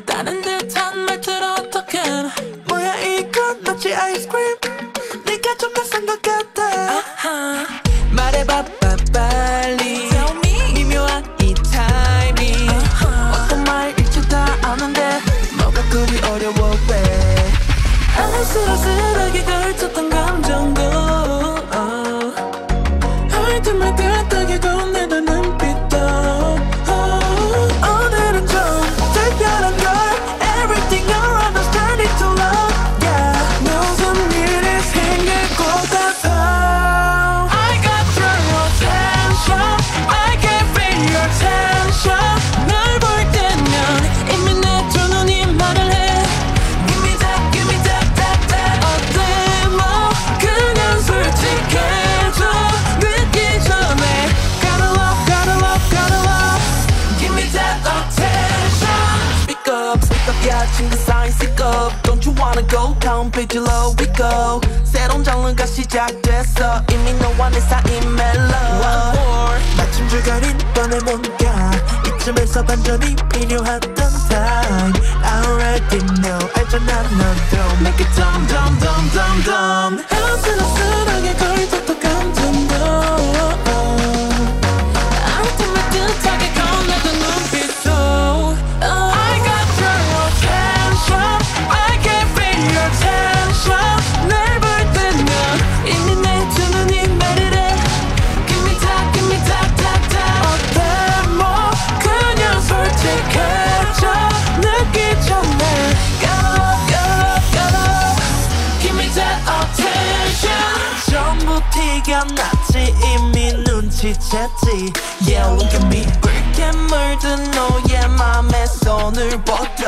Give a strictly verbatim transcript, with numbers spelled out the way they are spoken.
다른 듯한 말투로 어떡해. 뭐야 이건 마치 아이스크림 네가 좀 낯선 것 같아. 아하. 말해봐 빨리 Tell me. 미묘한 이 타이밍 아하. 어떤 말일지 다 아는데 뭐가 그리 어려워 왜 아슬아슬하게 걸쳤던 감정도 얼떨말떨하게 건네던 눈빛도 오늘은 좀 특별한 걸 Everything around us turning to love yeah 무슨 일이 생길 것 같아 I got your attention. I can feel your tension. 널 볼 때면 이미 내 두 눈이 말을 해. Give me that, give me that, that, that 어때 뭐 그냥 솔직해져. 늦기 전에 Gotta love, gotta love, gotta love. Give me that attention Speak up, speak up 야 친구 사이 speak up Don't you wanna go down 비질러 we go 새로운 장르가 시작됐어 이미 너와 내 사이 멜로 One more 마침 줄거린 뻔해 뭔가 이쯤에서 반전이 필요했던 time I already know 알잖아 너도 Make it dumb dumb dumb dumb dumb 아슬아슬하게 걸쳤던 감정도 아무튼 뜻하게 건네던 눈빛도 I got your attention. I can feel your tension. 날 볼 때면 이미 내 두 눈이 말을 해. Give me that, give me that, that, that. 어때 뭐 그냥 솔직해져. 늦기 전에 Gotta love, gotta love, gotta love. Give me that attention. 전부 티가 났지 이미 눈치챘지 Yeah look at me 붉게 물든 너의 맘에 손을 뻗어